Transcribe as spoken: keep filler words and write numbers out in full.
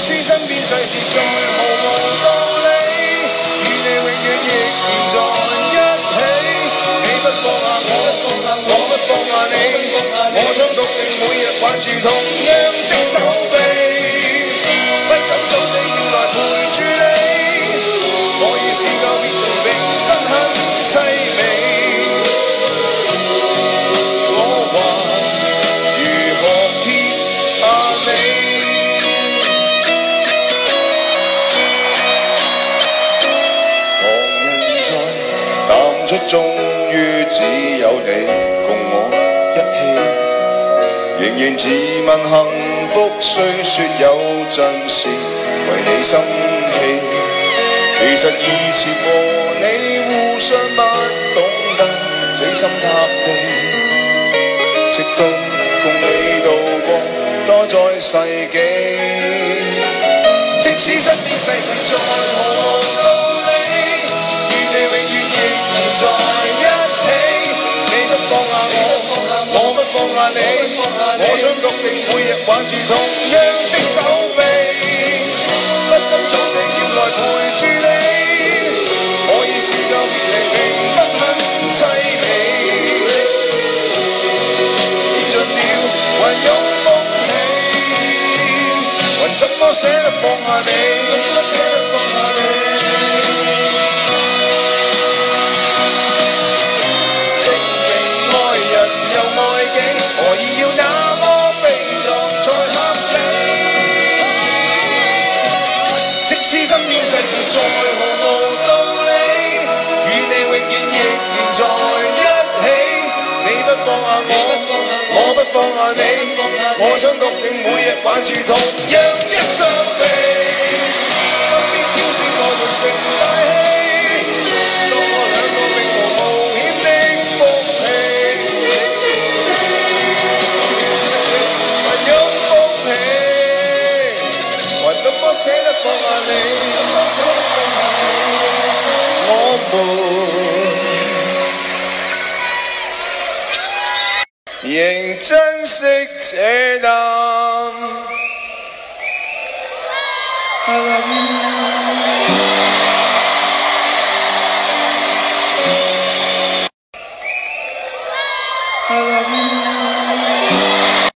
使身邊世事再毫無道理，與你永遠亦然在一起。你不放下我，我不放下你，我想篤定每日挽住同樣的手臂，不敢早死要來陪住你。我已試過別離並不很凄美，我還如何撇下你？旁人在淡出，終於只有你共我一起，仍然自問幸福，雖說有陣時為你生氣。其實以前和你互相不懂得死心塌地，直到共你度過多載世紀。即使身邊世事再毫無道理，與你永遠亦然在一起。你不放下我，我不放下你，我想篤定每日挽住同樣的手臂，不敢早死要來陪住你。我已試夠別離並不很凄美，跌盡了還擁風起，還怎麼捨得放下你？怎麼捨得放下你？證明愛人又愛己，何以要那麼悲壯才合理？即使身邊世事再毫無道理，與你永遠亦然在一起。你不放下我，我不放下你，我想篤定每日挽住同樣一雙臂，不必挑選我們成大器，當我兩個永無冒險的福氣，還有福氣，還怎麼捨得放下你？怎麼捨得放下你？我們仍珍惜這淡。I love you.